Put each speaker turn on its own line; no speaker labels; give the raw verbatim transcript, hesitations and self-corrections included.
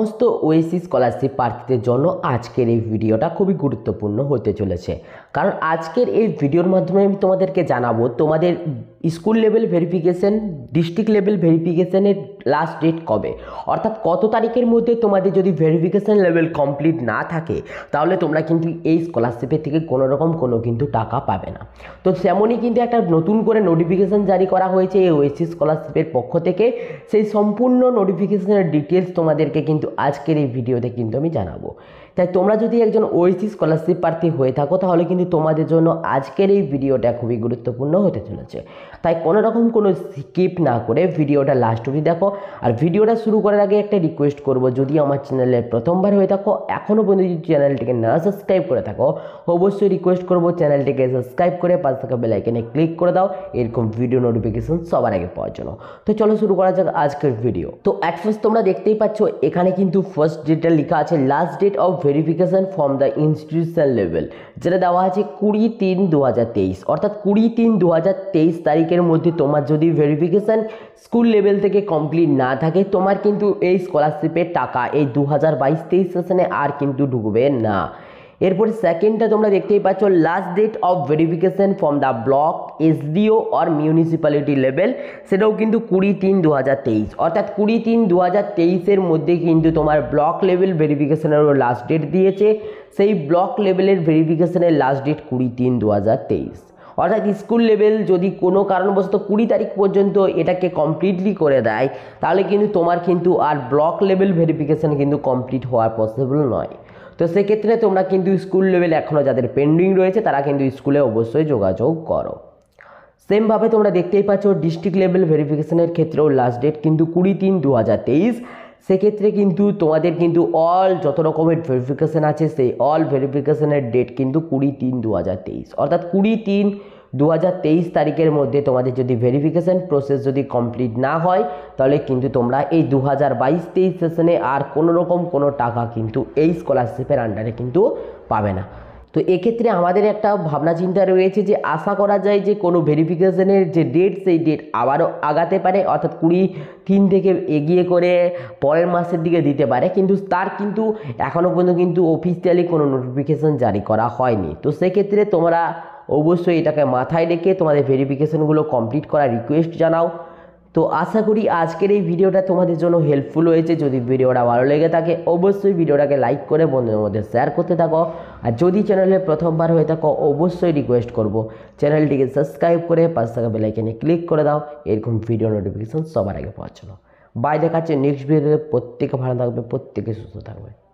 সমস্ত OSC scholarship প্রার্থীদের জন্য আজকের এই ভিডিওটা খুবই গুরুত্বপূর্ণ হতে চলেছে, কারণ আজকের এই ভিডিওর মাধ্যমে আমি তোমাদেরকে জানাবো তোমাদের school level verification, district level ভেরিফিকেশনের লাস্ট ডেট কবে, অর্থাৎ কত তারিখের মধ্যে তোমাদের যদি ভেরিফিকেশন লেভেল কমপ্লিট না থাকে তাহলে তোমরা কিন্তু এই স্কলারশিপের থেকে কোনো রকম কোনো কিন্তু টাকা পাবে না। তো তেমনই কিন্তু একটা নতুন করে নোটিফিকেশান জারি করা হয়েছে এই ওএসসি স্কলারশিপের পক্ষ থেকে। সেই সম্পূর্ণ নোটিফিকেশনের ডিটেলস তোমাদেরকে কিন্তু আজকের এই ভিডিওতে কিন্তু আমি জানাবো। তাই তোমরা যদি একজন ওএসসি স্কলারশিপ প্রার্থী হয়ে থাকো তাহলে কিন্তু তোমাদের জন্য আজকের এই ভিডিওটা খুবই গুরুত্বপূর্ণ হতে চলেছে। তাই কোনো রকম কোনো স্কিপ না করে ভিডিওটা লাস্ট অবধি দেখো। আর ভিডিওটা শুরু করার আগে একটা রিকোয়েস্ট করব, যদি আমার চ্যানেলে প্রথমবার হয়ে থাকো, এখনও পর্যন্ত যদি চ্যানেলটিকে না সাবস্ক্রাইব করে থাকো, অবশ্যই রিকোয়েস্ট করব চ্যানেলটিকে সাবস্ক্রাইব করে পাশে থাকা বেল আইকনে ক্লিক করে দাও এরকম ভিডিও নোটিফিকেশন সবার আগে পাওয়ার জন্য। তো চলো শুরু করা যাক আজকের ভিডিও। তো অ্যাট ফার্স্ট তোমরা দেখতেই পাচ্ছ এখানে কিন্তু ফার্স্ট ডেটটা লেখা আছে last date of verification from the institution level, যেটা দেওয়া আছে কুড়ি তিন দু হাজার তেইশ, অর্থাৎ কুড়ি তিন দু হাজার তেইশ তারিখের মধ্যে তোমার যদি ভেরিফিকেশন স্কুল লেভেল থেকে কমপ্লিট না থাকে তোমার কিন্তু এই স্কলারশিপের টাকা এই দু হাজার বাইশ তেইশ সেশনে আর কিন্তু ঢুকবে না। এরপরে সেকেন্ডটা তোমরা দেখতেই পাচ্ছ last date of verification from the block, SDO or municipality level, সেটাও কিন্তু কুড়ি তিন দু হাজার তেইশ, অর্থাৎ কুড়ি তিন দু হাজার তেইশের মধ্যে কিন্তু তোমার ব্লক লেভেল ভেরিফিকেশনেরও লাস্ট ডেট দিয়েছে। সেই ব্লক লেভেলের ভেরিফিকেশনের লাস্ট ডেট কুড়ি তিন দু হাজার তেইশ, অর্থাৎ স্কুল লেভেল যদি কোনো কারণবশত কুড়ি তারিখ পর্যন্ত এটাকে কমপ্লিটলি করে দেয় তাহলে কিন্তু তোমার কিন্তু আর ব্লক লেভেল ভেরিফিকেশান কিন্তু কমপ্লিট হওয়ার পসিবল নয়। তো সেক্ষেত্রে তোমরা কিন্তু স্কুল লেভেল এখনও যাদের পেন্ডিং রয়েছে তারা কিন্তু স্কুলে অবশ্যই যোগাযোগ করো। সেমভাবে তোমরা দেখতেই পাচ্ছ ডিস্ট্রিক্ট লেভেল ভেরিফিকেশনের ক্ষেত্রেও লাস্ট ডেট কিন্তু কুড়ি তিন দু হাজার তেইশ। সেক্ষেত্রে কিন্তু তোমাদের কিন্তু অল যত রকমের ভেরিফিকেশান আছে সেই অল ভেরিফিকেশানের ডেট কিন্তু কুড়ি তিন দু হাজার তেইশ, অর্থাৎ কুড়ি তিন দু হাজার তেইশ তারিখের মধ্যে তোমাদের যদি ভেরিফিকেশান প্রসেস যদি কমপ্লিট না হয় তাহলে কিন্তু তোমরা এই দু হাজার বাইশ তেইশ সেশনে আর কোনো রকম কোনো টাকা কিন্তু এই স্কলারশিপের আন্ডারে কিন্তু পাবে না। তো এক্ষেত্রে আমাদের একটা ভাবনা চিন্তা রয়েছে যে আশা করা যায় যে কোনো ভেরিফিকেশনের যে ডেট সেই ডেট আবারও আগাতে পারে, অর্থাৎ কুড়ি তিন থেকে এগিয়ে করে পরের মাসের দিকে দিতে পারে, কিন্তু তার কিন্তু এখনও পর্যন্ত কিন্তু অফিসিয়ালি কোনো নোটিফিকেশান জারি করা হয়নি। তো সেক্ষেত্রে তোমরা অবশ্যই এটাকে মাথায় রেখে তোমাদের ভেরিফিকেশনগুলো কমপ্লিট করার রিকোয়েস্ট জানাও। তো আশা করি আজকের এই ভিডিওটা তোমাদের জন্য হেল্পফুল হয়েছে। যদি ভিডিওটা ভালো লেগে থাকে অবশ্যই ভিডিওটাকে লাইক করে বন্ধুদের মধ্যে শেয়ার করতে থাকো। আর যদি চ্যানেলে প্রথমবার হয়ে থাকো অবশ্যই রিকোয়েস্ট করব চ্যানেলটিকে সাবস্ক্রাইব করে পাশে থাকা বেল আইকনে ক্লিক করে দাও এরকম ভিডিও নোটিফিকেশন সবার আগে পাওয়ার জন্য। বাই, দেখাচ্ছে নেক্সট ভিডিওতে। প্রত্যেকে ভালো থাকবে, প্রত্যেকে সুস্থ থাকবে।